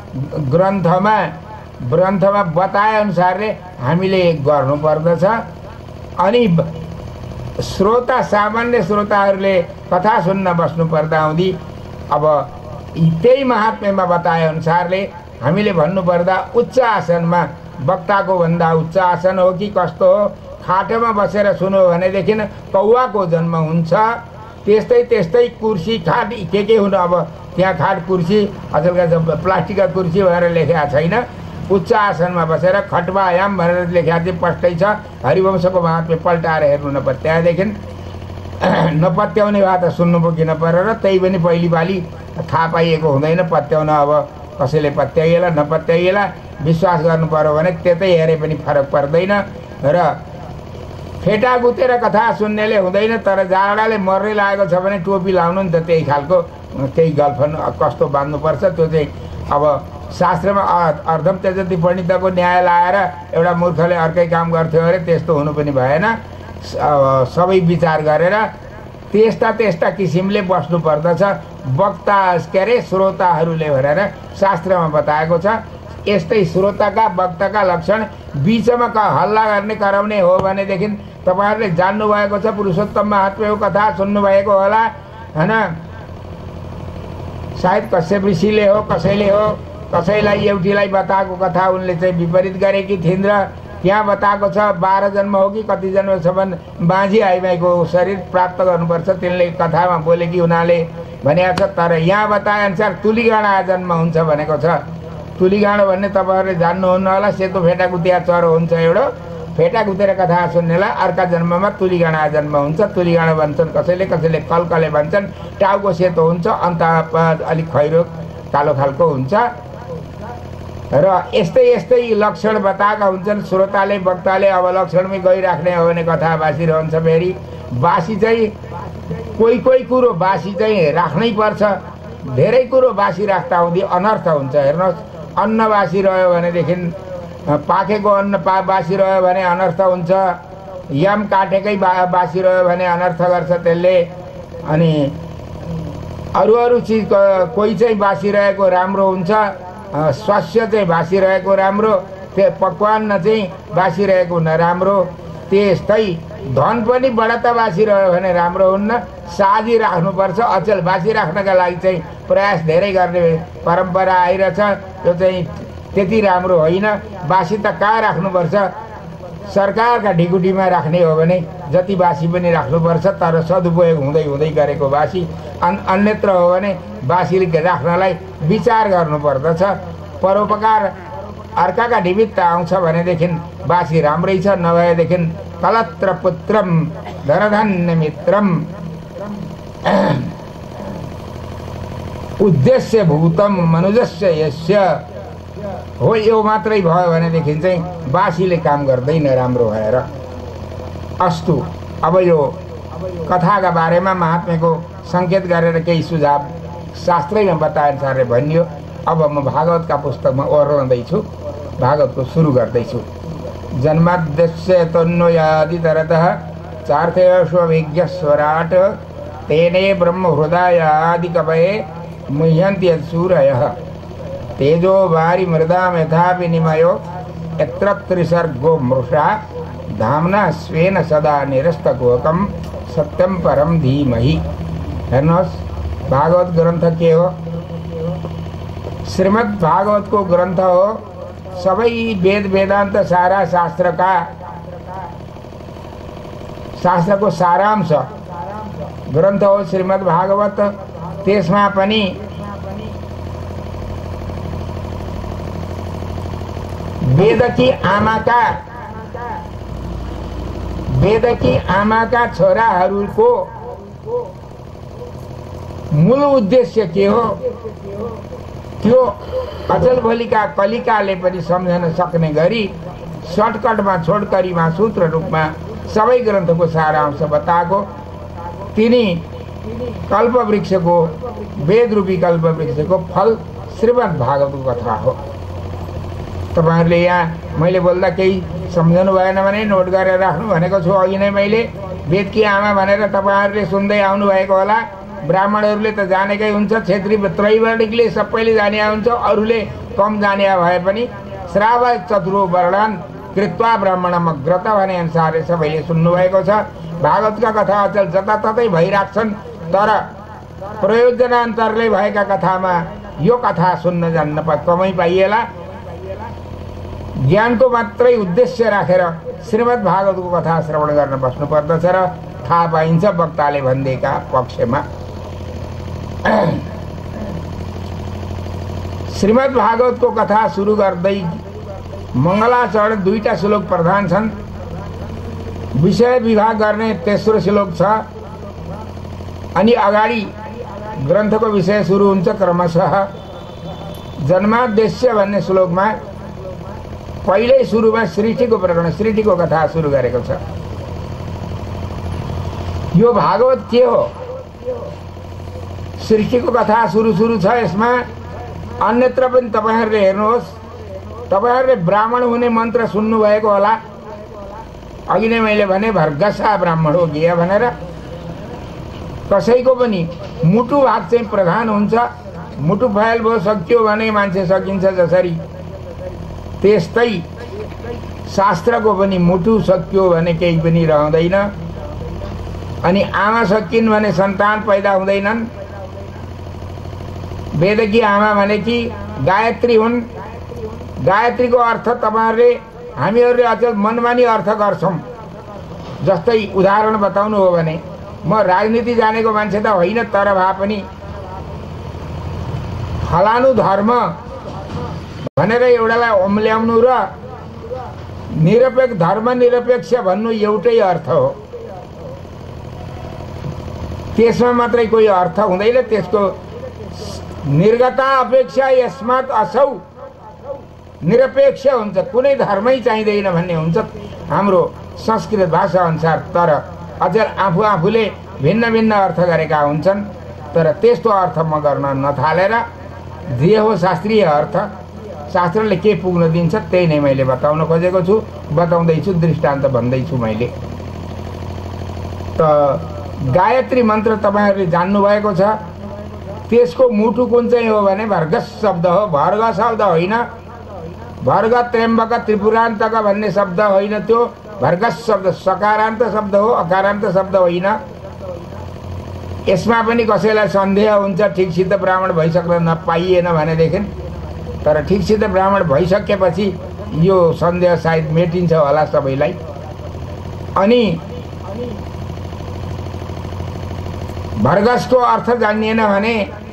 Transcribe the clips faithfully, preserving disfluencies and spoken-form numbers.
ग्रन्थमा ग्रन्थमा बताए अनुसारले हामीले गर्नुपर्दछ। अनि श्रोता सामान्य श्रोताहरूले कथा सुन्न बस्नु पर्दा हुँदी अब त्यही महात्म्यमा बताए अनुसारले हामीले भन्नुपर्दा उच्च आसनमा वक्ताको भन्दा उच्च आसन हो कि कस्तो हो, खाटोमा बसेर सुन्यो भनेदेखि कौवाको जन्म हुन्छ। त्यस्तै त्यस्तै कुर्सी खाट के के हुनु, अब त्यहाँ खाट कुर्सी अचेलका प्लास्टिकका कुर्सी भनेर लेखेका छैन। उच्च आसनमा बसेर खटवायाम भनेर लेखेका चाहिँ स्पष्टै छ। हरिवंशको महात्म्य पल्टाएर हेर्नु नपत्याएदेखि नपत्याउने भए त सुन्नु पो किन परेर, त्यही पनि पहिली पालि थाहा पाइएको हुँदैन। पत्याउन अब कसैले पत्याइएला नपत्याइएला विश्वास गर्नु पर्यो भने त्यतै हेरे पनि फरक पर्दैन। र फेटा गुतेर कथा सुन्नेले हुँदैन, तर जाडाले मर्ने लागेको छ भने टोपी लाउनु नि त त्यही खालको, त्यही गल्फन कस्तो बाँध्नुपर्छ त्यो चाहिँ अब शास्त्रमा अर्धम त्यजति पण्डितको न्याय लाएर एउटा मूर्खले अर्कै काम गर्थ्यो अरे त्यस्तो हुनु पनि भएन। सबै विचार गरेर त्यस्ता त्यस्ता किसिमले बस्नु पर्दछ वक्ता के अरे श्रोताहरूले भनेर शास्त्रमा बताएको छ। यस्तै श्रोताका वक्ताका लक्षण बीचमा क हल्ला गर्ने कराउने हो भनेदेखि तपाईँहरूले जान्नुभएको छ। पुरुषोत्तम महात्म्यको कथा सुन्नुभएको होला हैन, सायद कश्यप ऋषिले हो कसैले हो कसैलाई एउटीलाई बताएको कथा उनले चाहिँ विपरीत गरेकी थिइन् र त्यहाँ बताएको छ बाह्र जन्म हो कि कति जन्मसम्म बाँझी आइमाईको शरीर प्राप्त गर्नुपर्छ, तिनले कथामा बोलेकी हुनाले भनेको छ। तर यहाँ बताए अनुसार तुलीगाँडा जन्म हुन्छ भनेको छ। तुलीगाँडो भन्ने तपाईँहरूले जान्नुहुन्न होला, सेतो फेटा गुतिया चरो हुन्छ एउटा, फेटा गुतेर कथा सुन्नेलाई अर्का जन्ममा तुलीगाँडा जन्म हुन्छ। तुलीगाँडो भन्छन् कसैले, कसैले कलकले भन्छन्। टाउको सेतो हुन्छ, अन्त अलिक खैरो कालो खालको हुन्छ। र यस्तै यस्तै लक्षण बताएका हुन्छन् श्रोताले वक्ताले। अब लक्षणमै गइराख्ने हो भने कथा बासी रहन्छ। फेरि बासी चाहिँ कोही कोही कुरो बासी चाहिँ राख्नै पर्छ, धेरै कुरो बासी राख्दा हुँदी अनर्थ हुन्छ। हेर्नुहोस्, अन्न बासी रह्यो भनेदेखि पाकेको अन्न पा बासी रह्यो भने अनर्थ हुन्छ। याम काटेकै बा बासी रह्यो भने अनर्थ गर्छ त्यसले। अनि अरू अरू चिज कोही चाहिँ बासी रहेको राम्रो हुन्छ, स्वास्थ्य चाहिँ बासी रहेको राम्रो, त्यो पकवान चाहिँ बासी रहेको नराम्रो। त्यस्तै धन पनि बढता बासी रह्यो भने राम्रो हुन्न, साझी राख्नुपर्छ। अचेल बासी राख्नका लागि चाहिँ प्रयास धेरै गर्ने परम्परा आइरहेछ, त्यो चाहिँ त्यति राम्रो होइन। बासी त कहाँ राख्नुपर्छ, सरकारका ढिकुटीमा राख्ने हो भने जति बासी पनि राख्नुपर्छ, तर सदुपयोग हुँदै हुँदै गरेको बासी। अन अन्यत्र हो भने बासी राख्नलाई विचार गर्नुपर्दछ। परोपकार अर्काका निमित्त आउँछ भनेदेखि बासी राम्रै छ, नभएदेखि कलत्र पुत्रम धनधन्य मित्रम उद्देश्य भूतम मनुजस्य यस्य हो, यो मात्रै भयो भनेदेखि चाहिँ बासीले काम गर्दैन राम्रो भएर। अस्तु, अब यो कथाका बारेमा महात्म्यको सङ्केत गरेर केही सुझाव शास्त्रैमा बताए अनुसारले भनियो। अब म भागवतका पुस्तकमा ओर्लँदैछु, भागवतको सुरु गर्दैछु। जन्माद्यस्य तन्वयादितरतः चार्थेष्वभिज्ञ स्वराट तेने ब्रह्म हृदयादि कवये मुह्यन्ति सूरयः तेजो वारि मृदा यथा विनिमयो यत्र त्रिसर्गो मृषा धाम्ना स्वेन सदा निरस्तकोकम सत्यम परम धीमहि। हेर्नुहोस्, भागवत ग्रन्थ के हो? श्रीमद् भागवतको ग्रन्थ हो। सबै वेद वेदान्त सारा शास्त्रका शास्त्रको सारांश ग्रन्थ हो श्रीमद् भागवत। त्यसमा पनि वेदकी आमाका वेदकी आमाका छोराहरूको मूल उद्देश्य के हो त्यो अचलभोलिका कलिकाले पनि सम्झन सक्ने गरी सर्टकटमा छोटकरीमा सूत्र रूपमा सबै ग्रन्थको सारांश बताएको। तिनी कल्पवृक्षको वेद रूपी कल्पवृक्षको फल श्रीमद् भागवतको कथा हो। तपाईहरुले यहाँ मैले बोल्दा केही सम्झनु भएन भने नोट गरेर राख्नु भनेको छु। अघि नै मैले वेदकी आमा भनेर तपाईहरुले सुन्दै आउनु भएको होला। ब्राह्मणहरूले त जानेकै हुन्छ, क्षेत्री त्रैवर्णिकले सबैले जाने हुन्छ, अरूले कम जाने भए पनि श्राव चतुरो वर्णन कृत्वा ब्राह्मणम अग्रत भने अनुसार सबैले सुन्नुभएको छ। भागवतका कथा अचल जताततै भइराख्छन्, तर प्रयोजनान्तरले भएका कथामा यो कथा सुन्न जान्न कमै पाइएला। ज्ञानको मात्रै उद्देश्य राखेर श्रीमद् भागवतको कथा श्रवण गर्न बस्नुपर्दछ र थाहा पाइन्छ वक्ताले भन्देका पक्षमा। श्रीमद् भागवतको कथा सुरु गर्दै मङ्गलाचरण दुईटा श्लोक प्रधान छन्। विषय विभाग गर्ने तेस्रो श्लोक छ, अनि अगाडि ग्रन्थको विषय सुरु हुन्छ क्रमशः। जन्माद्देश्य भन्ने श्लोकमा पहिल्यै सुरुमा सृष्टिको प्रकरण सृष्टिको कथा सुरु गरेको छ। यो भागवत के हो? सृष्टिको कथा सुरु सुरु छ यसमा। अन्यत्र पनि तपाईहरुले हेर्नुहोस्, तपाईहरुले ब्राह्मण हुने मन्त्र सुन्नु भएको होला। अघि नै मैले भने भर्गसा ब्राह्मण हो गिया भनेर। कसैको पनि मुटु भाग चाहिँ प्रधान हुन्छ। मुटु फैल भयो सकियो भने मान्छे सकिन्छ जसरी, त्यस्तै शास्त्रको पनि मुटु सकियो भने केही पनि रहँदैन। अनि आमा सकिन् भने सन्तान पैदा हुँदैनन्। वेदकी आमा भने कि गायत्री हुन्। गायत्रीको अर्थ तपाईहरुले हामीहरुले अचेल मनमानी अर्थ गर्छौं। जस्तै उदाहरण बताउनु हो भने म राजनीति जानेको मान्छे त होइन, तर भए पनि फलानु धर्म भनेर एउटालाई ओम्ल्याउनु र निरपेक्ष धर्म निरपेक्ष भन्नु एउटै अर्थ हो। त्यसमा मात्रै कोही अर्थ हुँदैन। त्यसको निर्गता अपेक्षा यसमात असौ निरपेक्ष हुन्छ, कुनै धर्मै चाहिँदैन भन्ने हुन्छ हाम्रो संस्कृत भाषा अनुसार। तर अझ आफू आफूले भिन्न भिन्न अर्थ गरेका हुन्छन्। तर त्यस्तो अर्थ म गर्न नथालेर जे हो शास्त्रीय अर्थ, शास्त्रले के पुग्न दिन्छ त्यही नै मैले बताउन खोजेको छु, बताउँदैछु, दृष्टान्त भन्दैछु मैले। त गायत्री मन्त्र तपाईहरुले जान्नु भएको छ। त्यसको मुटु कुन चाहिँ हो भने भर्गस शब्द हो। भर्ग शब्द होइन, भर्ग त्र्यम्बक त्रिपुरान्तक भन्ने शब्द होइन। त्यो भर्गस शब्द सकारान्त शब्द हो, अकारान्त शब्द होइन। यसमा पनि कसैलाई सन्देह हुन्छ ठिकसित ब्राह्मण भइसक्न नपाइएन भनेदेखि, तर ठिकसित ब्राह्मण भइसकेपछि यो सन्देह सायद मेटिन्छ होला सबैलाई। अनि भर्गसको अर्थ जानिएन भने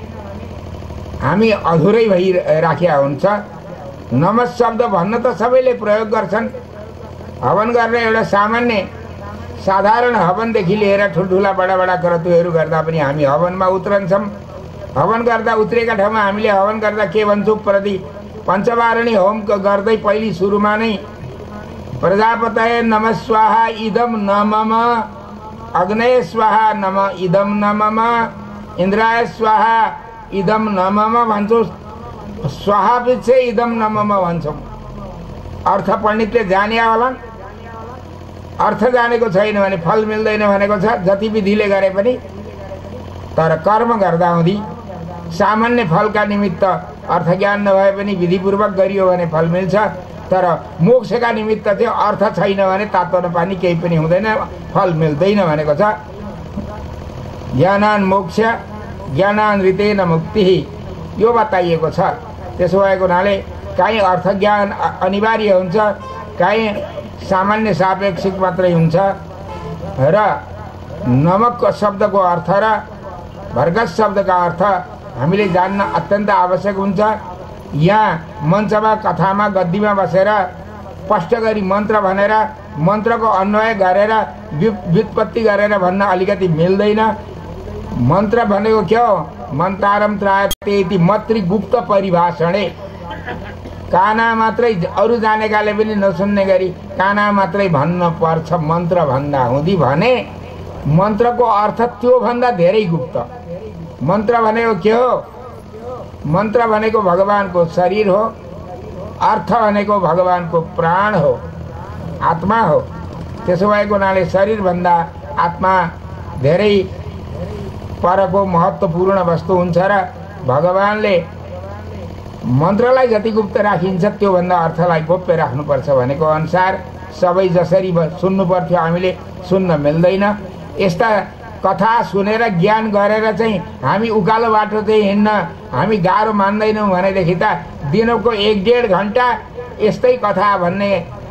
हामी अधुरै भइराखेका हुन्छ। नमः शब्द भन्न त सबैले प्रयोग गर्छन्। हवन गर्ने एउटा सामान्य साधारण हवनदेखि लिएर ठुल्ठुला बडा बडा क्रतुहरू गर्दा पनि हामी हवनमा उत्रन्छौँ। हवन गर्दा उत्रेका ठाउँमा हामीले हवन गर्दा के भन्छौँ? प्रति पञ्चवारणी होम गर्दै पहिली सुरुमा नै प्रजापतये नमः स्वाहा इदम न मम, अग्नये स्वाहा नम इदम न मम, इन्द्राय स्वाहा इदम न मम भन्छौँ। स्वाहा पछि इदम न मम भन्छौँ। अर्थ पण्डितले जाने होला। अर्थ जानेको छैन भने फल मिल्दैन भनेको छ जति विधिले गरे पनि। तर कर्म गर्दा हुँदी सामान्य फलका निमित्त अर्थ ज्ञान नभए पनि विधिपूर्वक गरियो भने फल मिल्छ। तर मोक्षका निमित्त चाहिँ अर्थ छैन भने तातो नपानी केही पनि हुँदैन, फल मिल्दैन भनेको छ। ज्ञानान मोक्ष ज्ञानान ऋतेन मुक्ति यो बताइएको छ। त्यसो भएको हुनाले काहीँ अर्थ ज्ञान अनिवार्य हुन्छ, काहीँ सामान्य सापेक्षिक मात्रै हुन्छ। र नमक शब्दको अर्थ र भर्गस शब्दका अर्थ हामीले जान्न अत्यन्त आवश्यक हुन्छ। यहाँ मञ्चमा कथामा गद्दीमा बसेर स्पष्ट गरी मन्त्र भनेर मन्त्रको अन्वय गरेर व्युत्पत्ति गरेर भन्न अलिकति मिल्दैन। मन्त्र भनेको के हो? मन्तारम त्रायते इति मत्री गुप्त परिभाषणे। काना मात्रै अरू जानेकाले पनि नसुन्ने गरी काना मात्रै भन्न पर्छ मन्त्र भन्दा हुँदी भने मन्त्रको अर्थ त्यो भन्दा धेरै गुप्त। मन्त्र भनेको के हो? मन्त्र भनेको भगवानको शरीर हो। अर्थ भनेको भगवानको प्राण हो, आत्मा हो। त्यसो भएको हुनाले शरीर भन्दा आत्मा धेरै परको महत्त्वपूर्ण वस्तु हुन्छ र भगवानले मन्त्रलाई जति गुप्त राखिन्छ त्योभन्दा अर्थलाई गोप्य राख्नुपर्छ भनेको अनुसार सबै जसरी सुन्नु पर्थ्यो हामीले सुन्न मिल्दैन। यस्ता कथा सुनेर ज्ञान गरेर चाहिँ हामी उकालो बाटो चाहिँ हिँड्न हामी गाह्रो मान्दैनौँ भनेदेखि त दिनको एक डेढ घन्टा यस्तै कथा भन्ने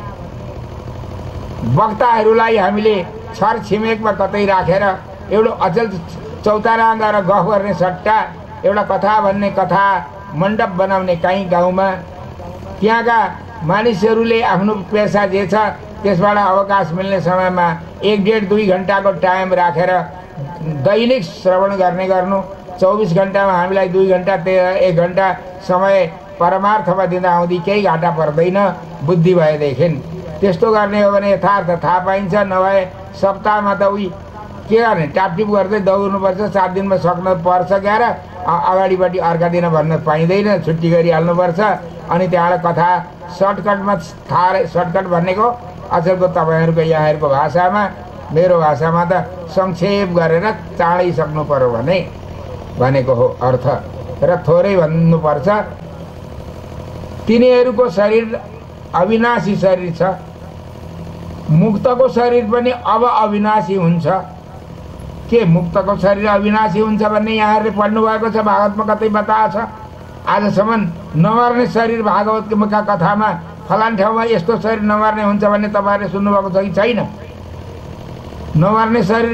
वक्ताहरूलाई हामीले छर छिमेकमा कतै राखेर एउटा अचल चौतारा गएर गफ गर्ने सट्टा एउटा कथा भन्ने कथा मण्डप बनाउने काहीँ गाउँमा त्यहाँका मानिसहरूले आफ्नो पेसा जे छ त्यसबाट अवकाश मिल्ने समयमा एक डेढ दुई घन्टाको टाइम राखेर दैनिक श्रवण गर्ने गर्नु। चौबिस घन्टामा हामीलाई दुई घन्टा एक घन्टा समय परमार्थमा दिँदा आउँदी केही घाटा पर्दैन बुद्धि भएदेखि। त्यस्तो गर्ने हो भने यथार्थ थाहा पाइन्छ। नभए सप्ताहमा त उही के गर्ने टापटिप गर्दै दौड्नुपर्छ, सात दिनमा सक्न पर्छ क्यार अगाडिपट्टि अर्का दिन भन्न पाइँदैन, छुट्टी गरिहाल्नुपर्छ। अनि त्यहाँबाट कथा सर्टकटमा थाहा सर्टकट भनेको अचेलको तपाईँहरूको यहाँहरूको भाषामा मेरो भाषामा त संक्षेप गरेर चाँडै सक्नु पर्यो भने भनेको हो अर्थ। र थोरै भन्नुपर्छ तिनीहरूको शरीर अविनाशी शरीर छ, मुक्तको शरीर पनि अब अविनाशी हुन्छ। के मुक्तको शरीर अविनाशी हुन्छ भन्ने यहाँहरूले पढ्नु भएको छ, भागवतमा कतै बताएको छ? आजसम्म नमर्ने शरीर भागवतका कथामा फलान ठाउँमा यस्तो शरीर नमर्ने हुन्छ भन्ने तपाईँहरूले सुन्नुभएको छ कि छैन? नमर्ने शरीर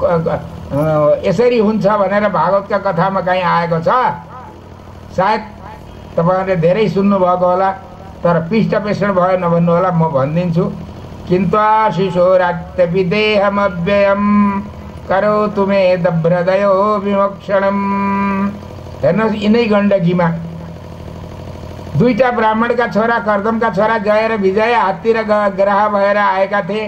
यसरी हुन्छ भनेर भागवतका कथामा कहीँ आएको छ? सायद तपाईँहरूले धेरै सुन्नुभएको होला, तर पृष्ठ पेषण भयो नभन्नु होला, म भनिदिन्छु। किन्तु शिशोरात्य विदेहमव्ययम करोतु मे दभ्रदयो विमोक्षणम। हेर्नुहोस् यिनै गण्डकीमा दुईटा ब्राह्मणका छोरा कर्दमका छोरा जय र विजय हात्ती र ग्राह भएर आएका थिए।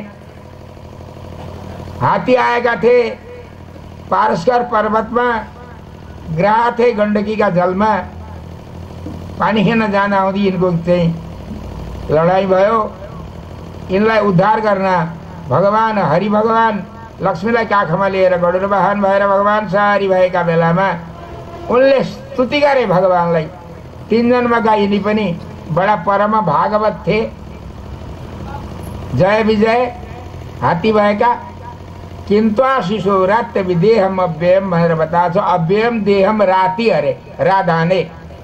हात्ती आएका थिए पारस्कर पर्वतमा, ग्राह थिए गण्डकीका जलमा। पानी खेल्न जान आउँदी यिनको चाहिँ लडाइँ भयो। यिनलाई उद्धार गर्न भगवान हरि भगवान लक्ष्मीलाई काखमा लिएर गरुड वाहन भएर भगवान सारी भएका बेलामा उनले स्तुति गरे भगवानलाई। तीन जन्म गाइनी पनि बडा परम भागवत थिए। जय विजय हात्ती भएका। किन्तु शिशु रात्य विदेहम अव्ययम भनेर बताएको छ। अव्ययम देहम राति अरे राधाने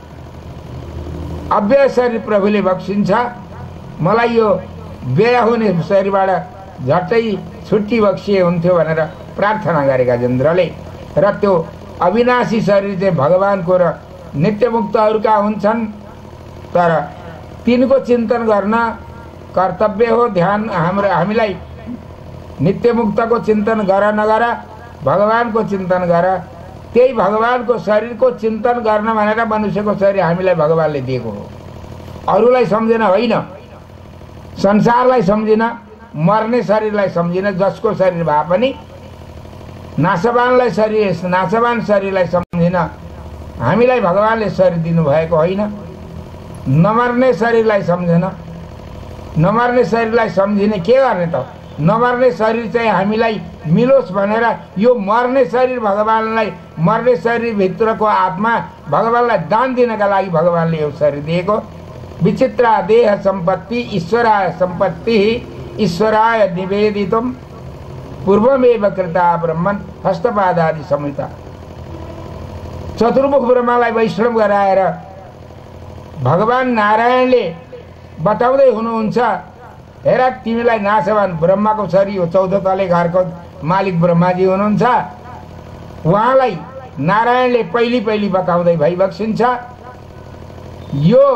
अव्यय शरीर प्रभुले बक्सिन्छ। मलाई यो व्यय हुने शरीरबाट झट्टै छुट्टी बक्सिए हुन्थ्यो भनेर प्रार्थना गरेका इन्द्रले। र त्यो अविनाशी शरीर चाहिँ भगवानको र नित्यमुक्तहरूका हुन्छन्। तर तिनको चिन्तन गर्न कर्तव्य हो। ध्यान हाम्रो हामीलाई नित्यमुक्तको चिन्तन गर नगर भगवानको चिन्तन गर। त्यही भगवानको शरीरको चिन्तन गर्न भनेर मनुष्यको शरीर हामीलाई भगवानले दिएको हो। अरूलाई सम्झिन होइन, संसारलाई सम्झिन, मर्ने शरीरलाई सम्झिन। जसको शरीर भए पनि नाशवानलाई शरीर नाशवान शरीरलाई सम्झिन। हामीलाई भगवानले शरीर दिनुभएको होइन। नमर्ने शरीरलाई सम्झिन। नमर्ने शरीरलाई सम्झिने के गर्ने त? नमर्ने शरीर चाहिँ हामीलाई मिलोस् भनेर यो मर्ने शरीर भगवानलाई, मर्ने शरीरभित्रको आत्मा भगवानलाई दान दिनका लागि भगवानले यो शरीर दिएको। विचित्रा देह सम्पत्ति ईश्वराय सम्पत्ति ईश्वराय निवेदितम पूर्वमेव कृता ब्रह्मन् हस्तपादादि संहिता। चतुर्मुख ब्रह्मालाई वैष्णव गराएर भगवान नारायणले बताउँदै हुनुहुन्छ, हेर तिमीलाई नाशवान ब्रह्माको शरीर हो। चौध तले घरको मालिक ब्रह्माजी हुनुहुन्छ। उहाँलाई नारायणले पहिली पहिली बताउँदै भइबक्सिन्छ। यो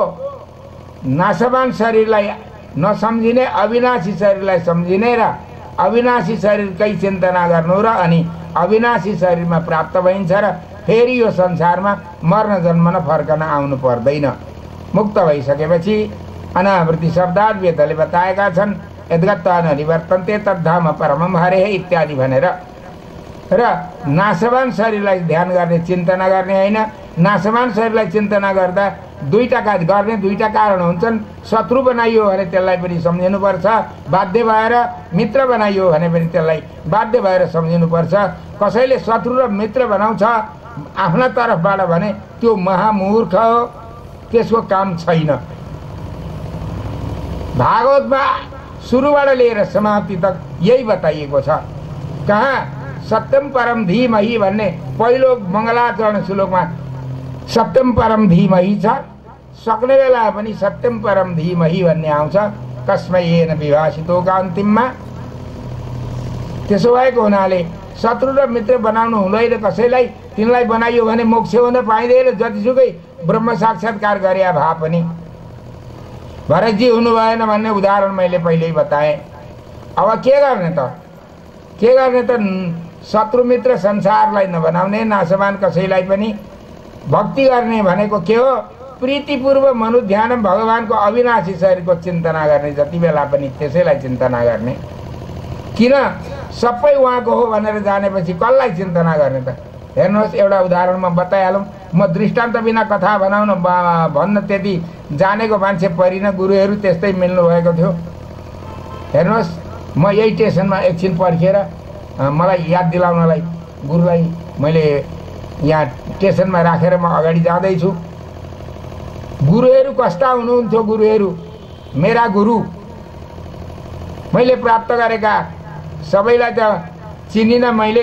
नाशवान शरीरलाई नसम्झिने अविनाशी शरीरलाई सम्झिने र अविनाशी शरीरकै चिन्तना गर्नु र अनि अविनाशी शरीरमा प्राप्त भइन्छ र फेरि यो संसारमा मर्न जन्मन फर्कन आउनु पर्दैन। मुक्त भइसकेपछि अनावृत्ति शब्दात वेदले बताएका छन्। यद्गत्वा न निवर्तन्ते तद्धाम परमं हरेः इत्यादि भनेर। र नाशवान शरीरलाई ध्यान गर्ने चिन्तना गर्ने होइन। नाशवान शरीरलाई चिन्तना गर्दा दुईटा का गर्ने दुईटा कारण हुन्छन्। शत्रु बनाइयो भने त्यसलाई पनि सम्झिनुपर्छ, बाध्य भएर मित्र बनाइयो भने पनि त्यसलाई बाध्य भएर सम्झिनुपर्छ। कसैले शत्रु र मित्र बनाउँछ आफ्ना तर्फबाट भने त्यो महामूर्ख हो। त्यसको काम छैन। भागवतमा सुरुबाट लिएर समाप्ति तक यही बताइएको छ। कहाँ सत्यम परम धीमहि भन्ने पहिलो मङ्गलाचरण श्लोकमा सत्यम परम धीमहि छ, सक्ने बेला पनि सत्यम परम धीमहि भन्ने आउँछ कस्मै येन विभाषितोका अन्तिममा। त्यसो भएको हुनाले शत्रु र मित्र बनाउनु हुँदैन कसैलाई। तिनलाई बनाइयो भने मोक्ष हुन पाइँदैन, जतिसुकै ब्रह्म साक्षात्कार गरे भए पनि। भरतजी हुनु भएन भन्ने उदाहरण मैले पहिल्यै बताएँ। अब के गर्ने त के गर्ने त शत्रु मित्र संसारलाई नबनाउने, नासमान कसैलाई पनि। भक्ति गर्ने भनेको के हो? प्रीतिपूर्व मनुध्यानम, भगवानको अविनाशी शरीरको चिन्तना गर्ने, जति बेला पनि त्यसैलाई चिन्तना गर्ने। किन सबै उहाँको हो भनेर जानेपछि कसलाई चिन्तना गर्ने त? हेर्नुहोस्, एउटा उदाहरण म बताइहालौँ। म दृष्टान्त बिना कथा बनाउन भन्न त्यति जानेको मान्छे परिन, गुरुहरू त्यस्तै मिल्नु भएको थियो। हेर्नुहोस्, म यही स्टेसनमा एकछिन पर्खेर मलाई याद दिलाउनलाई गुरुलाई मैले यहाँ स्टेसनमा राखेर म अगाडि जाँदैछु। गुरुहरू कस्ता हुनुहुन्थ्यो? गुरुहरू मेरा गुरु मैले प्राप्त गरेका सबैलाई त चिनिन मैले।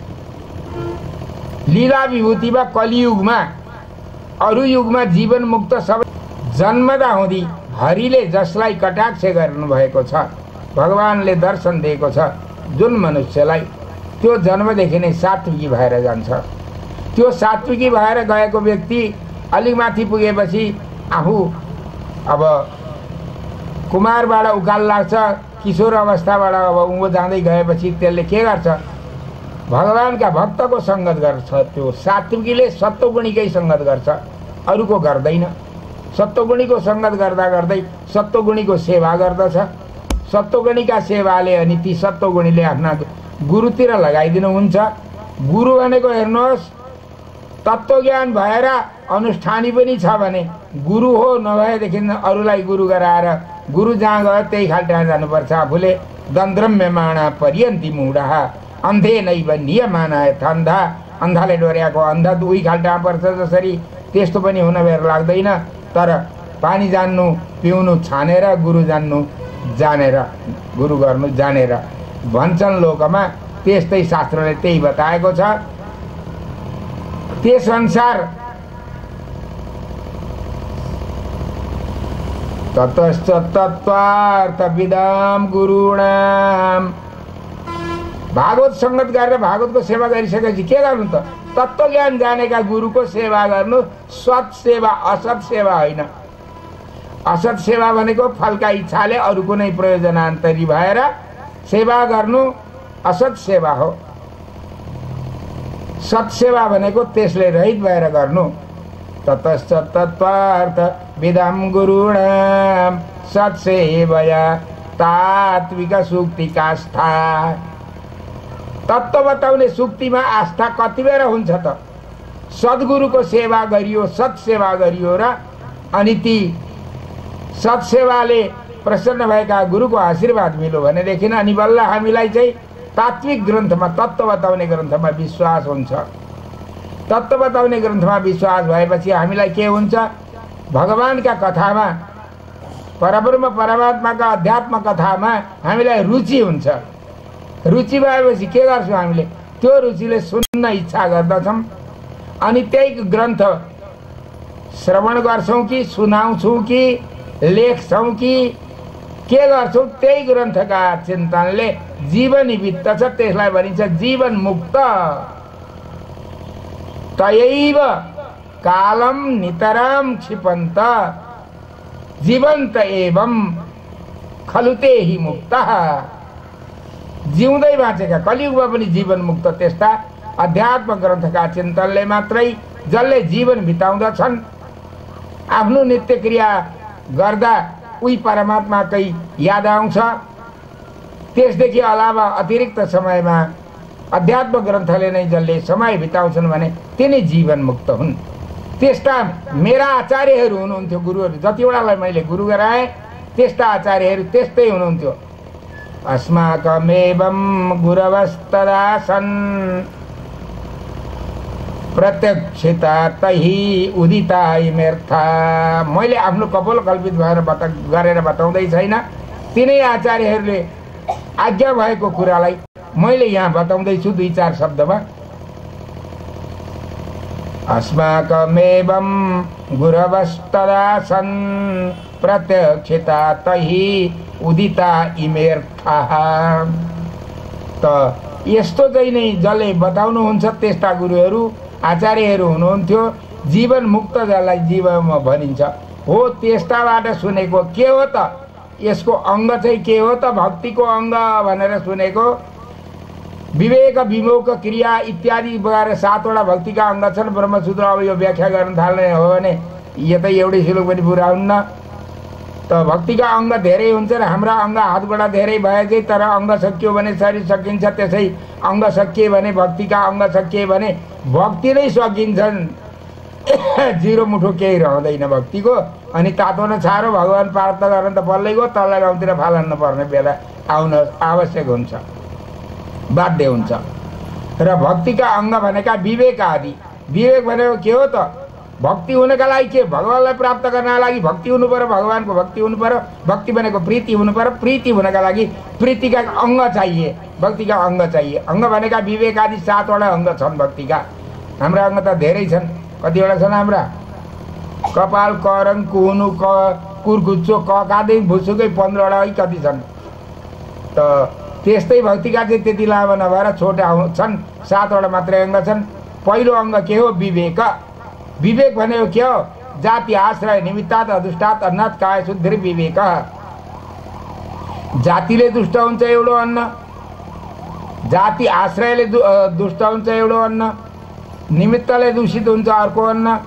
लीला विभूतिमा कलियुगमा, अरू युगमा जीवन मुक्त सबै जन्मदा हुँदी हरिले जसलाई कटाक्ष गर्नुभएको छ, भगवानले दर्शन दिएको छ जुन मनुष्यलाई, त्यो जन्मदेखि नै सात्विकी भएर जान्छ। त्यो सात्विकी भएर गएको व्यक्ति अलिक माथि पुगेपछि आफू अब कुमारबाट उकाल लाग्छ, किशोर अवस्थाबाट अब उँभो जाँदै गएपछि त्यसले के गर्छ? भगवानका भक्तको सङ्गत गर्छ। त्यो सात्विकीले सत्वगुणीकै सङ्गत गर्छ, अरूको गर्दैन। सत्वगुणीको सङ्गत गर्दा गर्दै सत्वगुणीको सेवा गर्दछ। सत्वगुणीका सेवाले अनि ती सत्वगुणीले आफ्ना गुरुतिर लगाइदिनुहुन्छ। गुरु भनेको हेर्नुहोस्, तत्त्वज्ञान भएर अनुष्ठानी पनि छ भने गुरु हो, नभएदेखि अरूलाई गुरु गराएर गुरु जहाँ गयो त्यही खाल्टा जानुपर्छ। आफूले दन्द्रम्यमाणा पर्यन्ती मूढः अन्धे नैव नियमानाय अन्धा, अन्धाले डोर्याएको अन्धा दुई खाल्टा पर्छ जसरी, त्यस्तो पनि हुन बेर लाग्दैन। तर पानी जान्नु पिउनु छानेर, गुरु जान्नु जानेर, गुरु गर्नु जानेर भन्छन् लोकमा। त्यस्तै शास्त्रले त्यही बताएको छ। त्यस अनुसार ततश्च तत्त्वार्थविदां गुरुणाम, भागवत सङ्गत गरेर भागवतको सेवा गरिसकेपछि के गर्नु त? तत्त्वज्ञान जानेका गुरुको सेवा गर्नु। सत् सेवा, असत सेवा होइन। असत सेवा भनेको फलका इच्छाले अरू कुनै प्रयोजनान्तरी भएर सेवा गर्नु असत सेवा हो। सत्सेवा भनेको त्यसले रहित भएर गर्नु। ततश्च तत्त्वार्थ विदां गुरुणाम सत्सेवया तात्विक सुक्तिका आस्था। तत्त्व बताउने सुक्तिमा आस्था कति बेर हुन्छ त? सद्गुरुको सेवा गरियो, सत्सेवा गरियो र अनि ती सत्सेवाले प्रसन्न भएका गुरुको आशीर्वाद मिल्यो भनेदेखि अनि बल्ल हामीलाई चाहिँ तात्विक ग्रन्थमा, तत्त्व बताउने ग्रन्थमा विश्वास हुन्छ। तत्त्व बताउने ग्रन्थमा विश्वास भएपछि हामीलाई के हुन्छ? भगवानका कथामा, परब्रह्म परमात्माका अध्यात्म कथामा हामीलाई रुचि हुन्छ। रुचि भएपछि के गर्छौँ? हामीले त्यो रुचिले सुन्न इच्छा गर्दछौँ। अनि त्यही ग्रन्थ श्रवण गर्छौँ कि सुनाउँछौँ कि लेख्छौँ कि के गर्छौँ? त्यही ग्रन्थका चिन्तनले जीवन वित्त छ, त्यसलाई भनिन्छ जीवन मुक्त। तयैव कालम नितराम क्षिपन्त जीवन्त एवं खलुते हि मुक्त। जिउँदै बाँचेका कलियुगमा पनि जीवन मुक्त त्यस्ता अध्यात्म ग्रन्थका चिन्तनले मात्रै जसले जीवन बिताउँदछन्, आफ्नो नित्य क्रिया गर्दा उही परमात्माकै याद आउँछ। त्यसदेखि अलावा अतिरिक्त समयमा अध्यात्म ग्रन्थले नै जसले समय बिताउँछन् भने तिनी जीवन मुक्त हुन्। त्यस्ता मेरा आचार्यहरू हुनुहुन्थ्यो, गुरुहरू जतिवटालाई मैले गुरु गराएँ त्यस्ता आचार्यहरू त्यस्तै हुनुहुन्थ्यो। अस्माकमेवं गुरवस्तदा सन् प्रत्यक्षता तही उदिता इमेर्था। मैले आफ्नो कपोल कल्पित भएर बता गरेर बताउँदै छैन, तिनै आचार्यहरूले आज्ञा भएको कुरालाई मैले यहाँ बताउँदैछु दुई चार शब्दमा। अस्माकमेवं गुरवस्तदा सन् प्रत्यक्षता तही उदिता इमेर्थाः। त यस्तो चाहिँ नै जसले बताउनुहुन्छ त्यस्ता गुरुहरू आचार्यहरू हुनुहुन्थ्यो। जीवन मुक्त जसलाई जीवनमा भनिन्छ हो त्यस्ताबाट सुनेको। के हो त यसको अङ्ग चाहिँ के हो त? भक्तिको अङ्ग भनेर सुनेको। विवेक विमोक क्रिया इत्यादि भएर सातवटा भक्तिका अङ्ग छन् ब्रह्मसूत्र। अब यो व्याख्या गर्न थाल्ने हो भने यतै एउटै श्लोक पनि पुरा हुन्न। त भक्तिका अङ्ग धेरै हुन्छन्। हाम्रा अङ्ग हातबाट धेरै भए चाहिँ तर अङ्ग सकियो भने शरीर सकिन्छ। त्यसै अङ्ग सकिए भने भक्तिका अङ्ग सकिए भने भक्ति नै सकिन्छन्। जिरो मुठो केही रहँदैन भक्तिको। अनि तातो न छारो भगवान् प्राप्त गर्न त बल्लै गयो, तल्ला गाउँतिर फाल्न पर्ने बेला आउन आवश्यक हुन्छ, बाध्य हुन्छ। र भक्तिका अङ्ग भनेका विवेक आदि। विवेक भनेको के हो त? भक्ति हुनका लागि के? भगवान्लाई प्राप्त गर्नका लागि भक्ति हुनु पर्यो, भगवान्को भक्ति हुनु पर्यो। भक्ति भनेको प्रीति हुनु पर्यो, प्रीति हुनका लागि प्रीतिका अङ्ग चाहिए, भक्तिका अङ्ग चाहिए। अङ्ग भनेका विवेक आदि सातवटा अङ्ग छन् भक्तिका। हाम्रा अङ्ग त धेरै छन्। कतिवटा छन् हाम्रा? कपाल, करङ, कुहुनु, क कुर्कुच्चो, ककादेखि भुसुकै पन्ध्रवटा है कति छन्। त त्यस्तै भक्तिका चाहिँ त्यति लामो नभएर छोटा छन्, सातवटा मात्रै अङ्ग छन्। पहिलो अङ्ग के हो? विवेक। विवेक भनेको के हो? जाति आश्रय निमित्तात् अदुष्टात् अन्नात् काय शुद्धि विवेक। जातिले दुष्ट हुन्छ एउटो अन्न, जाति आश्रयले दुष्ट हुन्छ एउटो अन्न, निमित्तले दूषित हुन्छ अर्को अन्न,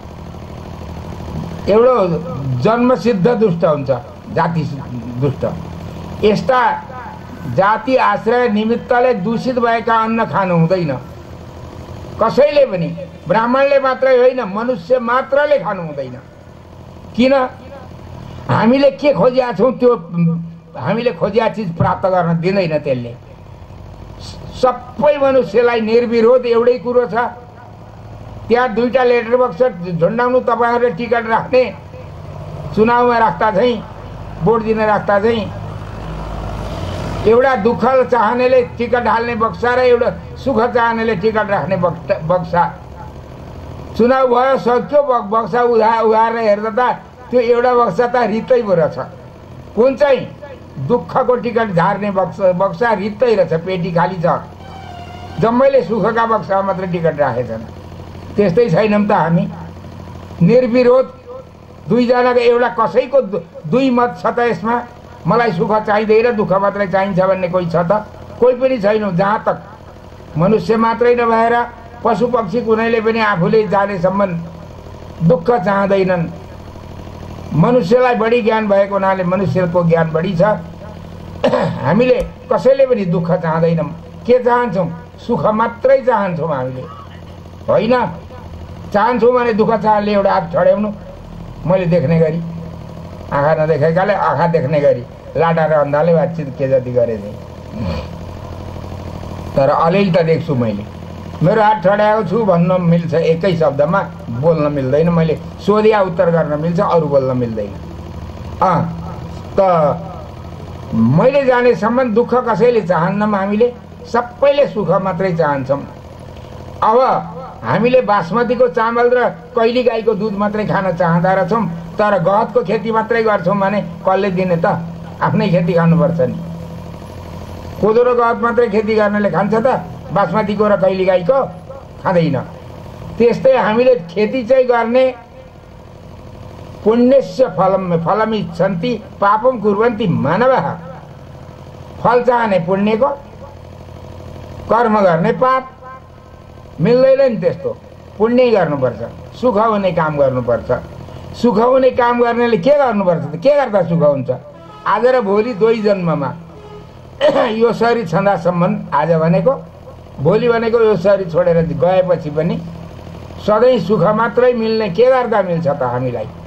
एउटो जन्मसिद्ध दुष्ट हुन्छ जाति दुष्ट। यस्ता जाति आश्रय निमित्तले दूषित भएका अन्न खानु हुँदैन कसैले पनि। ब्राह्मणले मात्रै होइन, मनुष्य मात्रले खानु हुँदैन। किन? हामीले के खोजिया छौँ त्यो हामीले खोजिया चिज प्राप्त गर्न दिँदैन त्यसले। सबै मनुष्यलाई निर्विरोध एउटै कुरो छ। त्यहाँ दुईटा लेटर बक्स झुन्डाउनु, तपाईँहरूले टिकट राख्ने, चुनावमा राख्दा चाहिँ भोट दिन राख्दा चाहिँ एउटा दुःख चाहनेले टिकट हाल्ने बक्सा र एउटा सुख चाहनेले टिकट राख्ने बक्सा। चुनाव भयो, सक्यो, बक्सा उधा उहाएर हेर्दा त त्यो एउटा बक्सा त रित्तै पो रहेछ। कुन चाहिँ? दुःखको टिकट झार्ने बक्सा बक्सा रित्तै रहेछ, पेटी खाली छ। जम्मैले सुखका बक्सामा मात्रै टिकट राखेछन्। त्यस्तै छैनौँ त हामी। निर्विरोध दुईजनाको एउटा कसैको दुई मत छ त यसमा? मलाई सुख चाहिँदैन दुःख मात्रै चाहिन्छ भन्ने कोही छ त? कोही पनि छैनौँ। जहाँ तक मनुष्य मात्रै नभएर पशु पक्षी कुनैले पनि आफूले जानेसम्म दुःख चाहँदैनन्। मनुष्यलाई बढी ज्ञान भएको हुनाले मनुष्यको ज्ञान बढी छ। हामीले कसैले पनि दुःख चाहँदैनौँ। के चाहन्छौँ? सुख मात्रै चाहन्छौँ हामीले, होइन? चाहन्छौँ भने दुःख चाहले एउटा हात ठड्याउनु, मैले देख्ने गरी, आँखा नदेखेकाले आँखा देख्ने गरी लाटा र अन्धाले बातचित के जति गरे थिएँ। तर अलिअलि त देख्छु मैले। मेरो हात ठड्याएको छु भन्न मिल्छ, एकै शब्दमा बोल्न मिल्दैन। मैले सोधिया उत्तर गर्न मिल्छ, अरू बोल्न मिल्दैन। अँ त मैले जानेसम्म दुःख कसैले चाहन्नौँ। हामीले सबैले सुख मात्रै चाहन्छौँ। अब हामीले बासमतीको चामल र कैली गाईको दुध मात्रै खान चाहँदा रहेछौँ, तर गहतको खेती मात्रै गर्छौँ भने कसले दिने त? आफ्नै खेती खानुपर्छ नि। कोदो र गहत मात्रै खेती गर्नेले खान्छ त? बासमतीको र कैली गाईको खाँदैन। त्यस्तै हामीले खेती चाहिँ गर्ने, पुण्यस्य फलम फलमिच्छन्ति पापम कुर्वन्ति मानवः। फल चाहने पुण्यको, कर्म गर्ने पाप। मिल्दैन नि त्यस्तो। पुण्य गर्नुपर्छ, सुख हुने काम गर्नुपर्छ। सुख हुने काम गर्नेले के गर्नुपर्छ त? के गर्दा सुख हुन्छ? आज र भोलि दुई जन्ममा यो शरीर छँदासम्म, आज भनेको भोलि भनेको यो शरीर छोडेर गएपछि पनि सधैँ सुख मात्रै मिल्ने के गर्दा मिल्छ त हामीलाई?